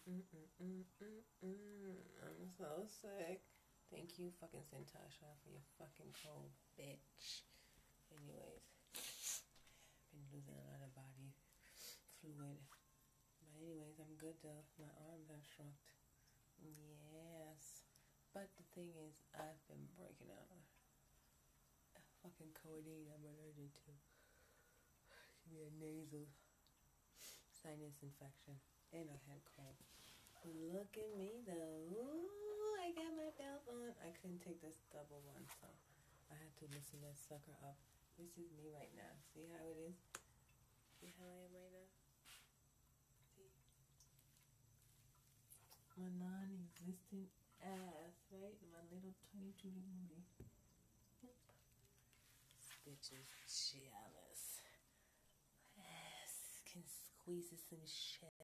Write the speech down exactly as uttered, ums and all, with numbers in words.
Mm-mm-mm-mm-mm. I'm so sick. Thank you, fucking Santasha, for your fucking cold, bitch. Anyways, been losing a lot of body fluid. But anyways, I'm good though. My arms have shrunk. Yes. But the thing is, I've been breaking out a fucking codeine I'm allergic to. Give me a nasal sinus infection. And I had cold. Look at me though. Ooh, I got my belt on. I couldn't take this double one, so I had to loosen that sucker up. This is me right now. See how it is? See how I am right now? See? My non-existent ass, right? My little twenty-two booty. Yep. This bitch is jealous. Yes, can squeeze some shit.